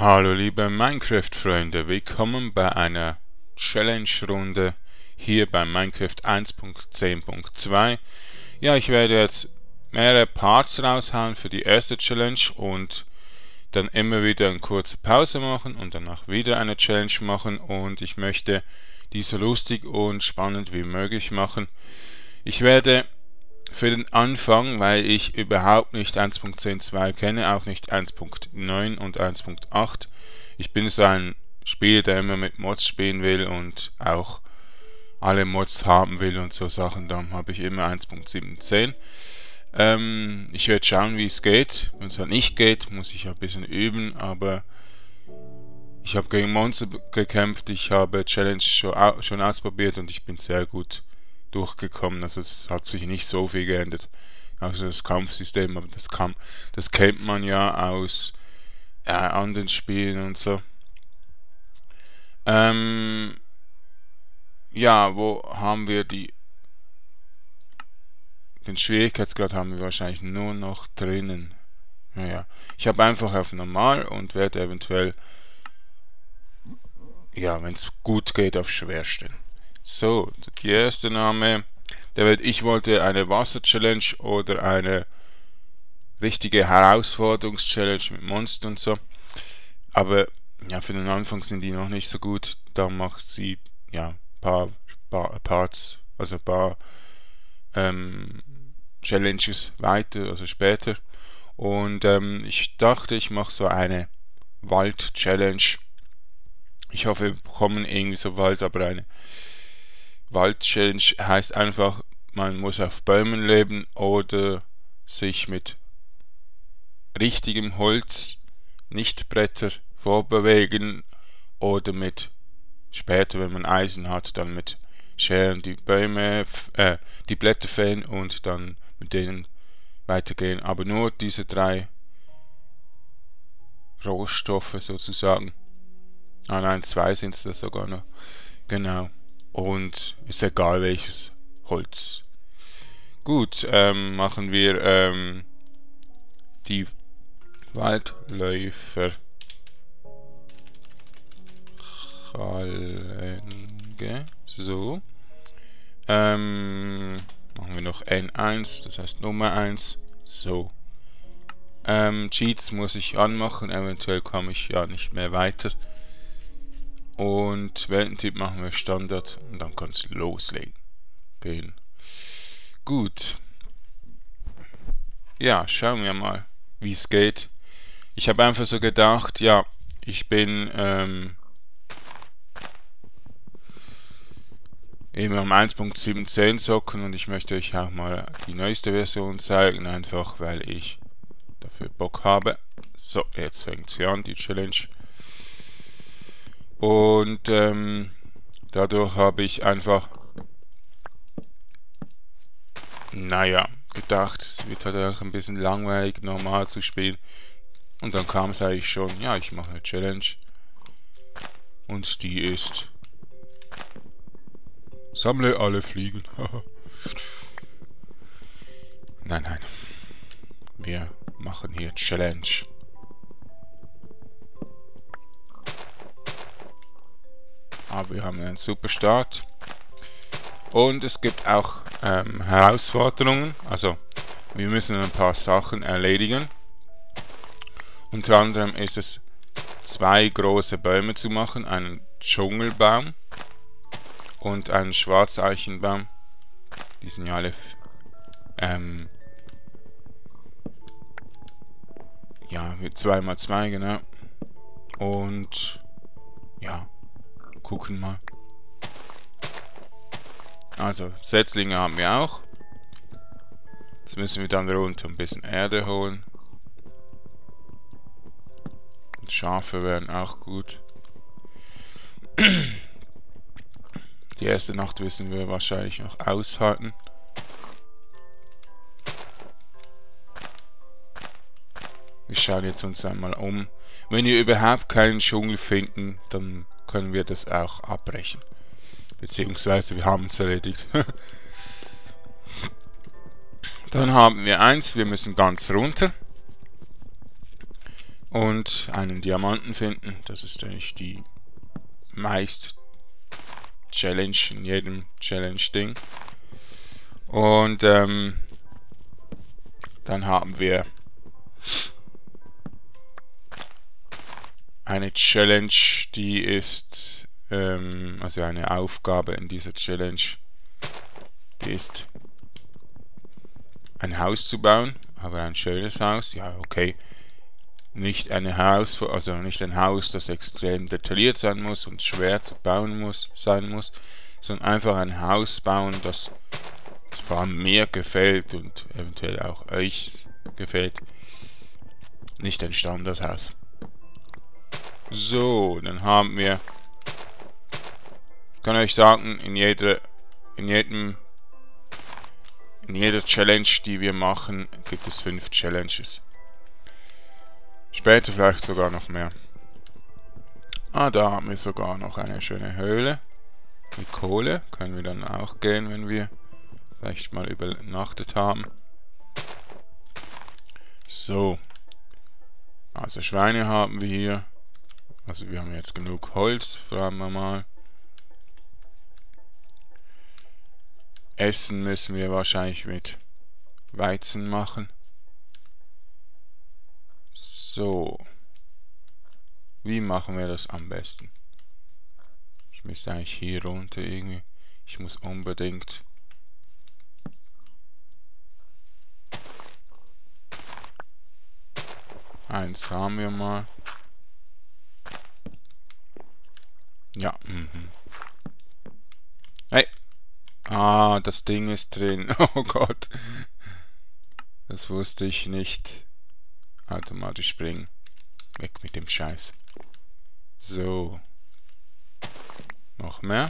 Hallo liebe Minecraft-Freunde, willkommen bei einer Challenge-Runde hier bei Minecraft 1.10.2. Ja, ich werde jetzt mehrere Parts raushauen für die erste Challenge und dann immer wieder eine kurze Pause machen und danach wieder eine Challenge machen, und ich möchte die so lustig und spannend wie möglich machen. Ich werde für den Anfang, weil ich überhaupt nicht 1.10.2 kenne, auch nicht 1.9 und 1.8. Ich bin so ein Spieler, der immer mit Mods spielen will und auch alle Mods haben will und so Sachen. Darum habe ich immer 1.7.10. Ich werde schauen, wie es geht. Wenn es halt nicht geht, muss ich ein bisschen üben, aber ich habe gegen Monster gekämpft, ich habe Challenge schon ausprobiert und ich bin sehr gut durchgekommen. Also es hat sich nicht so viel geändert. Also das Kampfsystem, aber das kennt man ja aus anderen Spielen und so. Ja, wo haben wir den Schwierigkeitsgrad haben wir wahrscheinlich nur noch drinnen. Naja, ich habe einfach auf normal und werde eventuell, ja, wenn es gut geht, auf schwer stellen. So, die erste Name, ich wollte eine Wasser-Challenge oder eine richtige Herausforderungs-Challenge mit Monster und so. Aber ja, für den Anfang sind die noch nicht so gut. Da macht sie ja paar Parts, also paar Challenges weiter, also später. Und ich dachte, ich mache so eine Wald-Challenge. Ich hoffe, wir bekommen irgendwie so Wald, aber eine Wald-Challenge heißt einfach, man muss auf Bäumen leben oder sich mit richtigem Holz, nicht Bretter, vorbewegen oder mit, später wenn man Eisen hat, dann mit Scheren die die Blätter fällen und dann mit denen weitergehen. Aber nur diese drei Rohstoffe sozusagen. Ah nein, zwei sind es da sogar noch. Genau. Und ist egal welches Holz. Gut, machen wir die Waldläufer Challenge. So. Machen wir noch N1, das heißt Nummer 1. So. Cheats muss ich anmachen, eventuell komme ich ja nicht mehr weiter. Und Weltentyp machen wir Standard und dann kann es loslegen. Gehen. Gut. Ja, schauen wir mal, wie es geht. Ich habe einfach so gedacht, ja, ich bin eben am 1.7.10 zocken und ich möchte euch auch mal die neueste Version zeigen, einfach weil ich dafür Bock habe. So, jetzt fängt sie an, die Challenge. Und dadurch habe ich einfach, naja, gedacht, es wird halt auch ein bisschen langweilig, normal zu spielen. Und dann kam es eigentlich schon, ja, ich mache eine Challenge. Und die ist: Sammle alle Fliegen. Nein. Wir machen hier Challenge. Aber wir haben einen super Start. Und es gibt auch Herausforderungen. Also, wir müssen ein paar Sachen erledigen. Unter anderem ist es, 2 große Bäume zu machen. Einen Dschungelbaum und einen Schwarzeichenbaum. Die sind ja alle ja, mit 2x2, genau. Und ja, gucken mal. Also, Setzlinge haben wir auch. Jetzt müssen wir dann runter ein bisschen Erde holen. Und Schafe wären auch gut. Die erste Nacht müssen wir wahrscheinlich noch aushalten. Wir schauen jetzt uns einmal um. Wenn wir überhaupt keinen Dschungel finden, dann können wir das auch abbrechen. Beziehungsweise wir haben es erledigt. Dann haben wir eins, wir müssen ganz runter. und einen Diamanten finden. Das ist eigentlich die meist Challenge in jedem Challenge-Ding. Und dann haben wir eine Challenge, die ist, also eine Aufgabe in dieser Challenge, die ist, ein Haus zu bauen, aber ein schönes Haus. Ja, okay. Nicht ein Haus, also nicht ein Haus, das extrem detailliert sein muss und schwer zu bauen sein muss, sondern einfach ein Haus bauen, das vor allem mir gefällt und eventuell auch euch gefällt. Nicht ein Standardhaus. So, dann haben wir, ich kann euch sagen, in jeder Challenge, die wir machen, gibt es 5 Challenges. Später vielleicht sogar noch mehr. Ah, da haben wir sogar noch eine schöne Höhle mit Kohle. Können wir dann auch gehen, wenn wir vielleicht mal übernachtet haben. So. Also Schweine haben wir hier. Also wir haben jetzt genug Holz, fragen wir mal. Essen müssen wir wahrscheinlich mit Weizen machen. So. Wie machen wir das am besten? Ich müsste eigentlich hier runter irgendwie. Ich muss unbedingt... Eins haben wir mal. Ja, Hey! Ah, das Ding ist drin. Oh Gott. Das wusste ich nicht. Automatisch springen. Weg mit dem Scheiß. So. Noch mehr.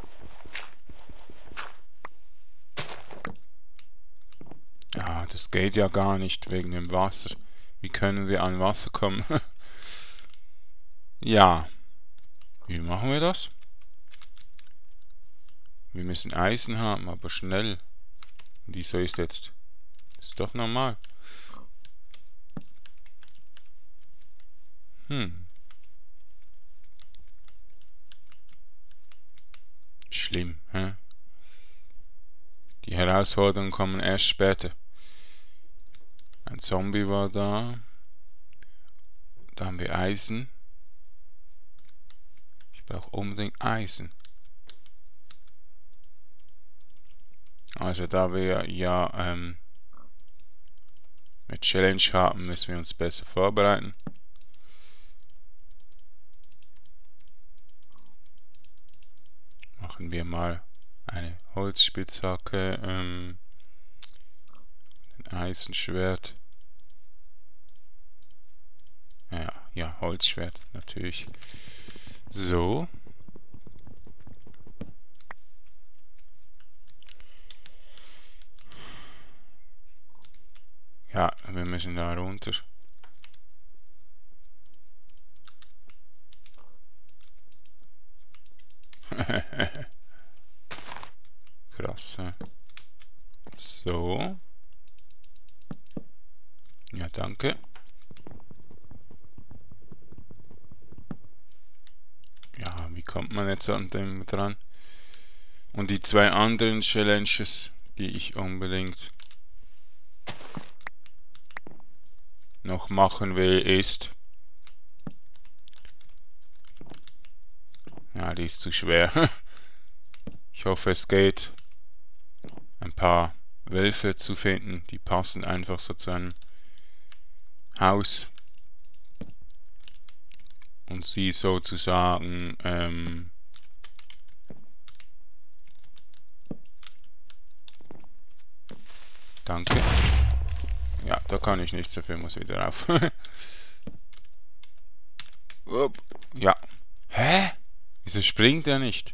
Ah, das geht ja gar nicht wegen dem Wasser. Wie können wir an Wasser kommen? Ja. Wie machen wir das? Wir müssen Eisen haben, aber schnell. Wieso ist jetzt... Ist doch normal. Schlimm, hä? Die Herausforderungen kommen erst später. Ein Zombie war da. Da haben wir Eisen. Ich brauche unbedingt Eisen. Also da wir ja eine Challenge haben, müssen wir uns besser vorbereiten. Machen wir mal eine Holzspitzhacke, ein Eisenschwert. Ja, Holzschwert natürlich. So. Ja, wir müssen da runter. Krass, hä? So. Ja, danke. Ja, wie kommt man jetzt an dem dran? Und die 2 anderen Challenges, die ich unbedingt noch machen will, ist... Ja, die ist zu schwer. Ich hoffe, es geht. Ein paar Wölfe zu finden, die passen einfach so zu einem Haus. Und sie sozusagen danke. Ja, da kann ich nichts dafür, muss wieder rauf. Ja. Hä? Wieso springt er nicht?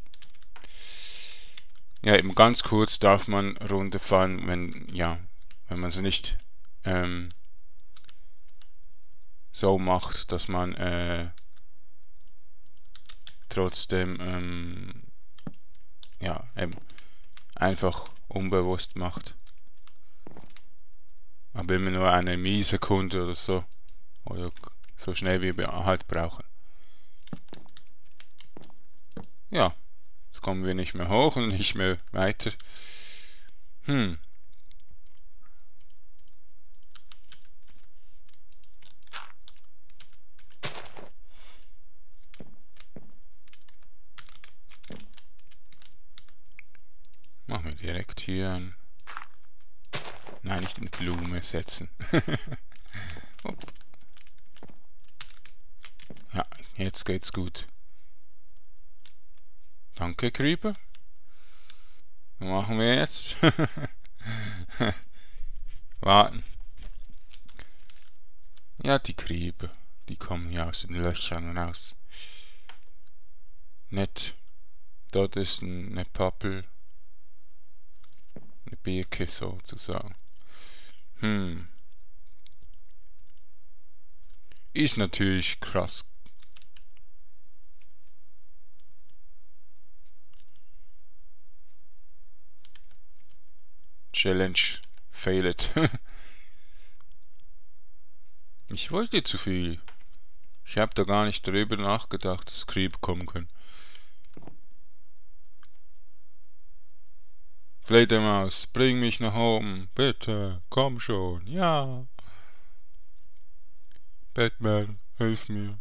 Ja, eben ganz kurz darf man runterfahren, wenn man es nicht so macht, dass man trotzdem eben einfach unbewusst macht. Aber immer nur eine Millisekunde oder so. Oder So schnell wie wir halt brauchen. Ja, jetzt kommen wir nicht mehr hoch und nicht mehr weiter. Machen wir direkt hier ein... Nein, nicht in Blume setzen. Ja, jetzt geht's gut. Danke, Creeper. Was machen wir jetzt? Warten. Ja, die Creeper, die kommen hier aus den Löchern raus. Nett. Dort ist eine Pappel. Eine Birke sozusagen. Ist natürlich krass. Challenge failed. Ich wollte zu viel. Ich habe da gar nicht darüber nachgedacht, dass Creep kommen können. Fledermaus, bring mich nach oben. Bitte, komm schon. Ja. Batman, hilf mir.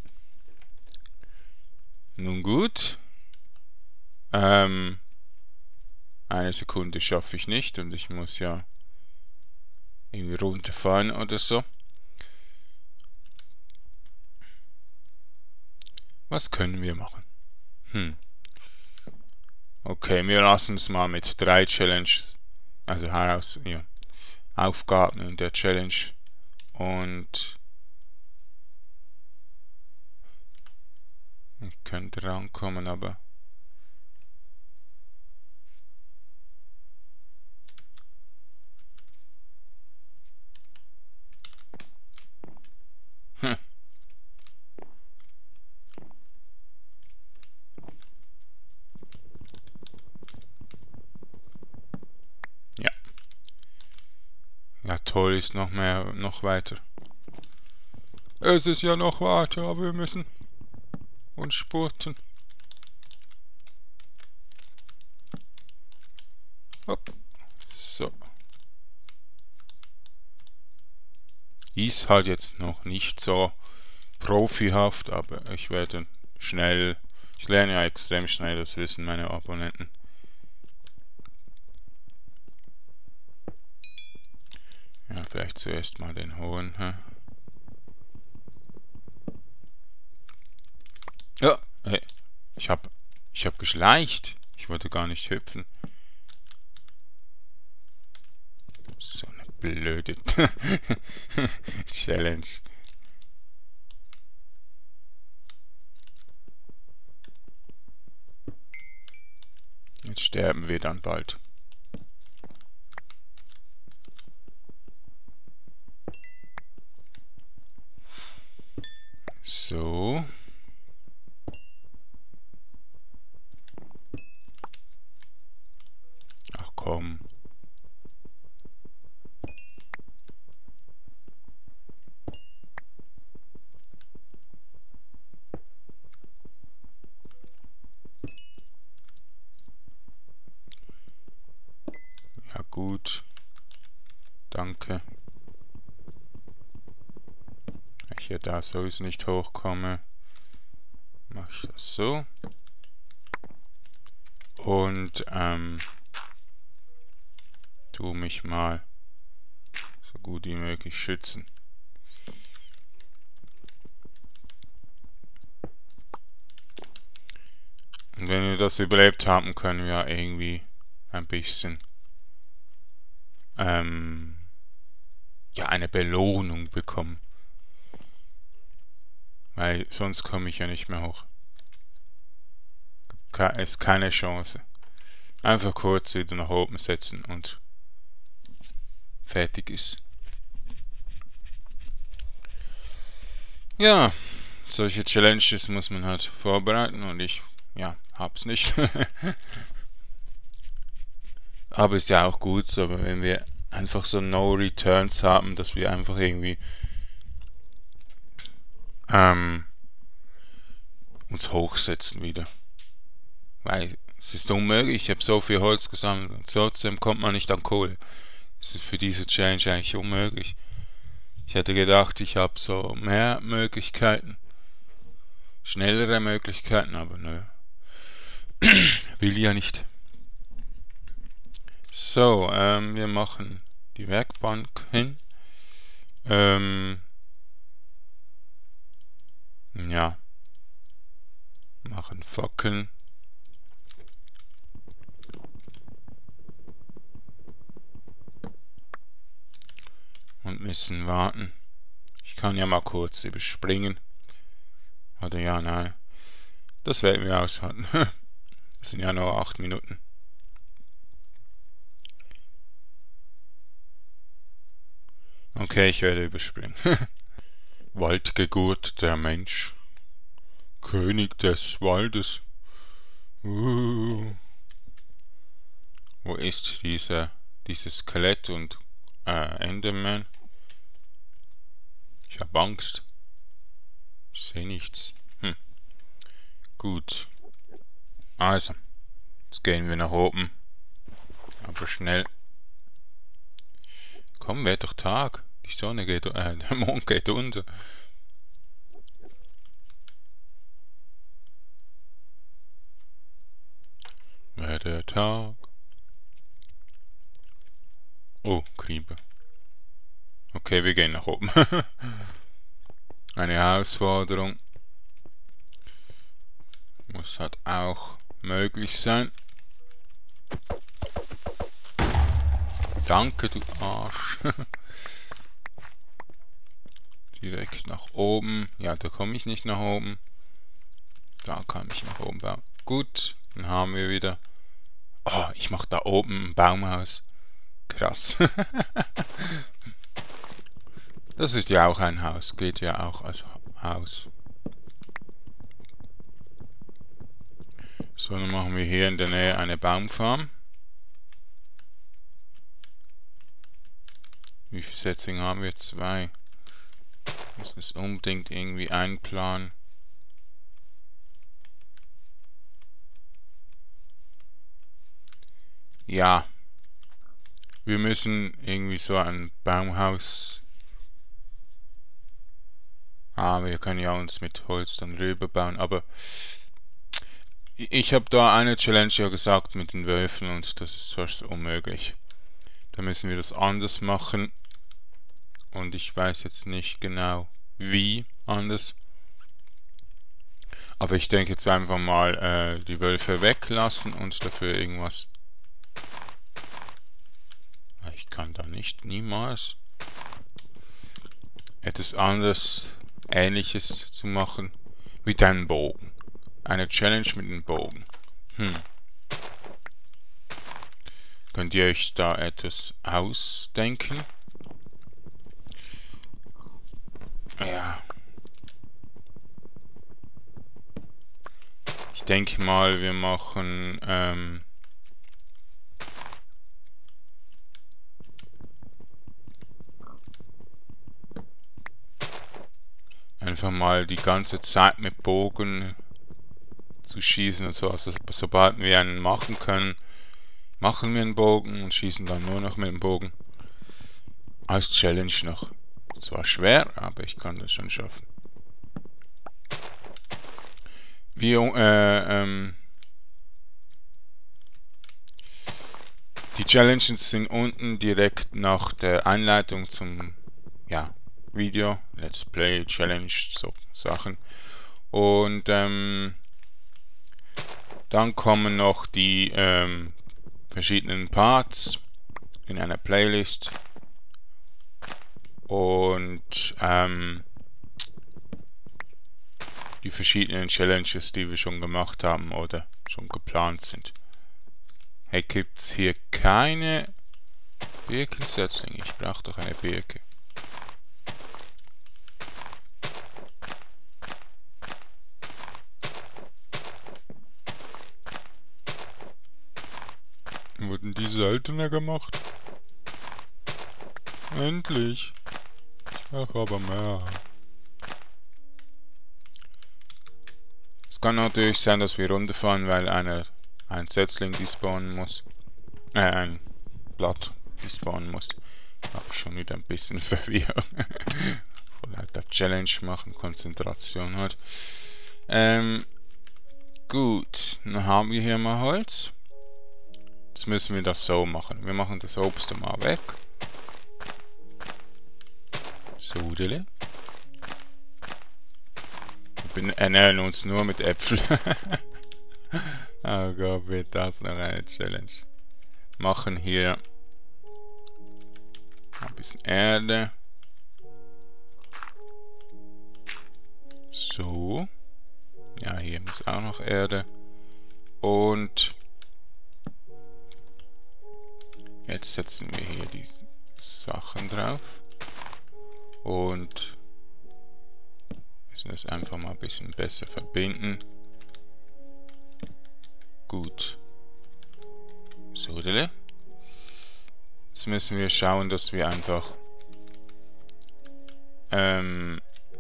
Nun gut. Eine Sekunde schaffe ich nicht und ich muss ja irgendwie runterfahren oder so. Was können wir machen? Okay, wir lassen es mal mit 3 Challenges, also heraus, ja, Aufgaben in der Challenge und ich könnte rankommen, aber ja. Ja, toll ist noch weiter. Es ist ja noch weiter, aber wir müssen uns spurten. Hopp. So. Ist halt jetzt noch nicht so profihaft, aber ich werde schnell, ich lerne ja extrem schnell, das wissen meine Abonnenten. Ja, vielleicht zuerst mal den hohen. Ja, hey, ich hab geschleicht. Ich wollte gar nicht hüpfen. So eine blöde Challenge. Jetzt sterben wir dann bald. So. Ach komm. Ja gut. Danke. Wenn ich hier da sowieso nicht hochkomme, mache ich das so. Und tu mich mal so gut wie möglich schützen. Und wenn wir das überlebt haben, können wir ja irgendwie ein bisschen ja, eine Belohnung bekommen. Weil sonst komme ich ja nicht mehr hoch. Ist keine Chance. Einfach kurz wieder nach oben setzen und fertig ist. Ja, solche Challenges muss man halt vorbereiten und ich, ja, hab's nicht. Aber ist ja auch gut so, wenn wir einfach so No Returns haben, dass wir einfach irgendwie uns hochsetzen wieder. Weil es ist unmöglich, ich habe so viel Holz gesammelt und trotzdem kommt man nicht an Kohle. Es ist für diese Challenge eigentlich unmöglich. Ich hätte gedacht, ich habe so mehr Möglichkeiten, schnellere Möglichkeiten, aber nö. Will ja nicht. So, wir machen die Werkbank hin. Ja. Machen Fackeln. Und müssen warten. Ich kann ja mal kurz überspringen. Oder ja, nein. Das werden wir aushalten. Das sind ja nur 8 Minuten. Okay, ich werde überspringen. Waldgeburt der Mensch. König des Waldes. Wo ist dieses Skelett und Enderman? Ich habe Angst. Ich sehe nichts. Gut. Also, jetzt gehen wir nach oben. Aber schnell. Komm, wird doch Tag. Die Sonne geht, der Mond geht unter. Werde Tag. Oh, Creeper. Okay, wir gehen nach oben. Eine Herausforderung. Muss halt auch möglich sein. Danke, du Arsch. Direkt nach oben. Ja, da komme ich nicht nach oben. Da kann ich nach oben bauen. Gut, dann haben wir wieder... Oh, ich mache da oben ein Baumhaus. Krass. Das ist ja auch ein Haus. Geht ja auch als Haus. So, dann machen wir hier in der Nähe eine Baumfarm. Wie viele Setzlinge haben wir? 2. Muss das unbedingt irgendwie einplanen. Ja. Wir müssen irgendwie so ein Baumhaus... wir können ja uns mit Holz dann rüber bauen, aber... Ich habe da eine Challenge ja gesagt mit den Wölfen und das ist fast unmöglich. Da müssen wir das anders machen. Und ich weiß jetzt nicht genau, wie anders. Aber ich denke jetzt einfach mal die Wölfe weglassen und dafür irgendwas... Ich kann da nicht, niemals. Etwas anderes, Ähnliches zu machen. Mit einem Bogen. Eine Challenge mit einem Bogen. Könnt ihr euch da etwas ausdenken? Ja. Ich denke mal, wir machen einfach mal die ganze Zeit mit Bogen zu schießen und so. Also sobald wir einen machen können, machen wir einen Bogen und schießen dann nur noch mit dem Bogen. Als Challenge noch. Zwar schwer, aber ich kann das schon schaffen. Die Challenges sind unten direkt nach der Einleitung zum Video, Let's Play, Challenge, so Sachen. Und dann kommen noch die verschiedenen Parts in einer Playlist. Und die verschiedenen Challenges, die wir schon gemacht haben oder schon geplant sind. Hey, gibt's hier keine Birkensetzlinge? Ich brauche doch eine Birke. Wurden die seltener gemacht? Endlich. Ich brauche aber mehr. kann natürlich sein, dass wir runterfahren, weil ein Setzling despawnen muss. Ein Blatt despawnen muss. Habe ich schon wieder ein bisschen Verwirrung. Vor lauter Challenge machen, Konzentration hat. Gut, dann haben wir hier mal Holz. Jetzt müssen wir das so machen. Wir machen das Obst mal weg. So, wir ernähren uns nur mit Äpfeln. Oh Gott, wird das noch eine Challenge. Machen hier ein bisschen Erde. So. Ja, hier muss auch noch Erde. Und jetzt setzen wir hier die Sachen drauf. Und müssen das einfach mal ein bisschen besser verbinden. Gut. So, jetzt müssen wir schauen, dass wir einfach an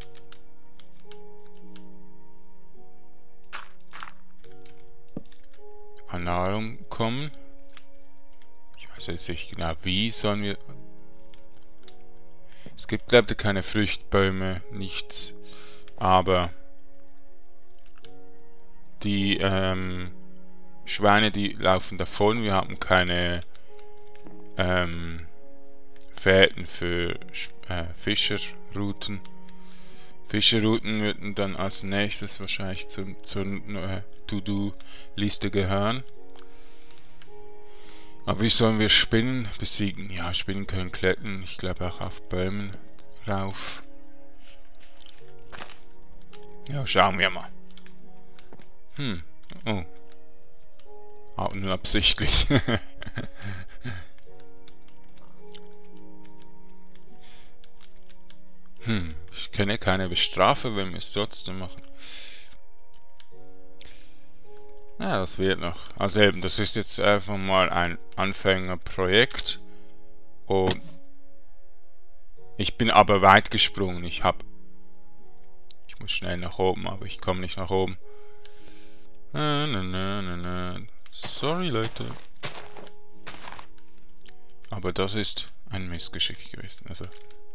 Nahrung kommen. Ich weiß jetzt nicht genau, wie sollen wir... Es gibt, glaube ich, keine Früchtbäume, nichts. Aber die Schweine, die laufen davon. Wir haben keine Fährten für Fischerrouten. Fischerrouten würden dann als nächstes wahrscheinlich zur To-Do-Liste gehören. Aber wie sollen wir Spinnen besiegen? Ja, Spinnen können klettern. Ich glaube auch auf Bäumen rauf. Ja, schauen wir mal. Oh. Auch nur absichtlich. Ich kenne keine Bestrafe, wenn wir es trotzdem machen. Ja, das wird noch. Also eben, das ist jetzt einfach mal ein Anfängerprojekt. Und ich bin aber weit gesprungen. Ich muss schnell nach oben, aber ich komme nicht nach oben. Sorry, Leute. Aber das ist ein Missgeschick gewesen. Also,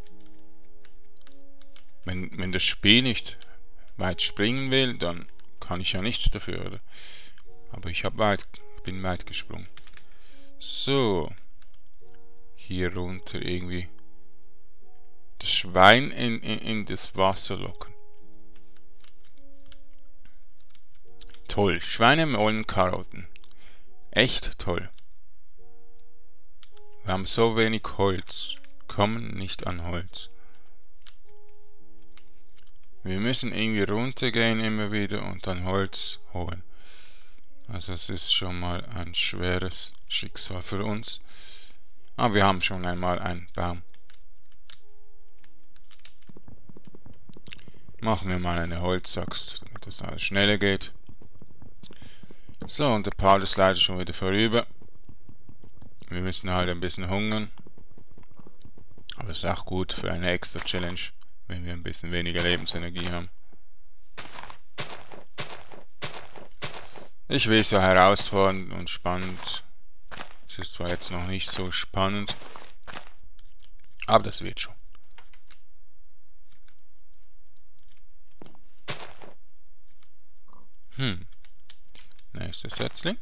wenn das Spiel nicht weit springen will, dann kann ich ja nichts dafür, oder? Aber ich bin weit gesprungen. So. Hier runter irgendwie das Schwein in das Wasser locken. Toll. Schweine wollen Karotten. Echt toll. Wir haben so wenig Holz. Kommen nicht an Holz. Wir müssen irgendwie runtergehen immer wieder und dann Holz holen. Also es ist schon mal ein schweres Schicksal für uns. Aber wir haben schon einmal einen Baum. Machen wir mal eine Holzaxt, damit das alles schneller geht. So, und der Part ist leider schon wieder vorüber. Wir müssen halt ein bisschen hungern. Aber ist auch gut für eine extra Challenge, wenn wir ein bisschen weniger Lebensenergie haben. Ich will es ja herausfordernd und spannend. Es ist zwar jetzt noch nicht so spannend, aber das wird schon. Nächstes Setzling.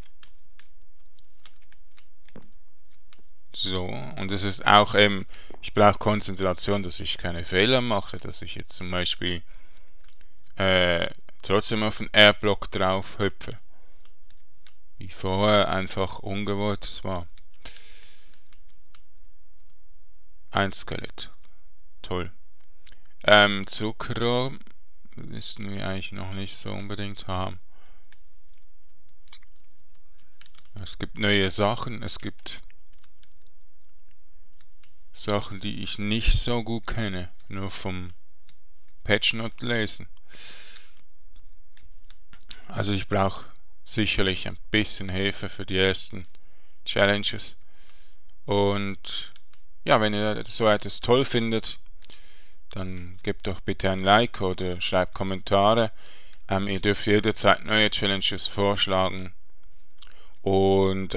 So, und es ist auch eben, ich brauche Konzentration, dass ich keine Fehler mache, dass ich jetzt zum Beispiel trotzdem auf den R-Block drauf hüpfe. Wie vorher einfach ungewollt es war. Ein Skelett. Toll. Zuckerrohr müssten wir eigentlich noch nicht so unbedingt haben. Es gibt neue Sachen, es gibt Sachen, die ich nicht so gut kenne, nur vom Patchnote lesen. Also ich brauche sicherlich ein bisschen Hilfe für die ersten Challenges. Und ja, wenn ihr so etwas toll findet, dann gebt doch bitte ein Like oder schreibt Kommentare. Ihr dürft jederzeit neue Challenges vorschlagen und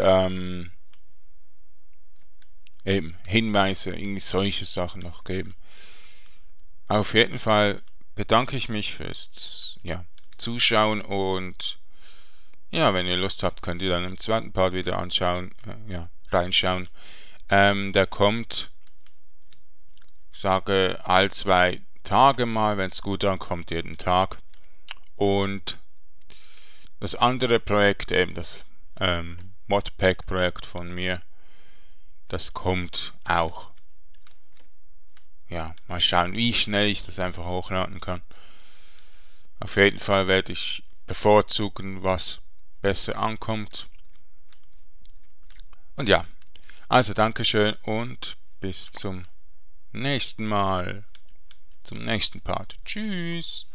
eben Hinweise, irgendwie solche Sachen noch geben. Auf jeden Fall bedanke ich mich fürs Zuschauen und ja, wenn ihr Lust habt, könnt ihr dann im zweiten Part wieder reinschauen. Der kommt, sage, all 2 Tage mal, wenn es gut ankommt, jeden Tag. Und das andere Projekt, eben das Modpack-Projekt von mir, das kommt auch. Ja, mal schauen, wie schnell ich das einfach hochladen kann. Auf jeden Fall werde ich bevorzugen, was besser ankommt. Und ja, also Dankeschön und bis zum nächsten Mal, zum nächsten Part. Tschüss!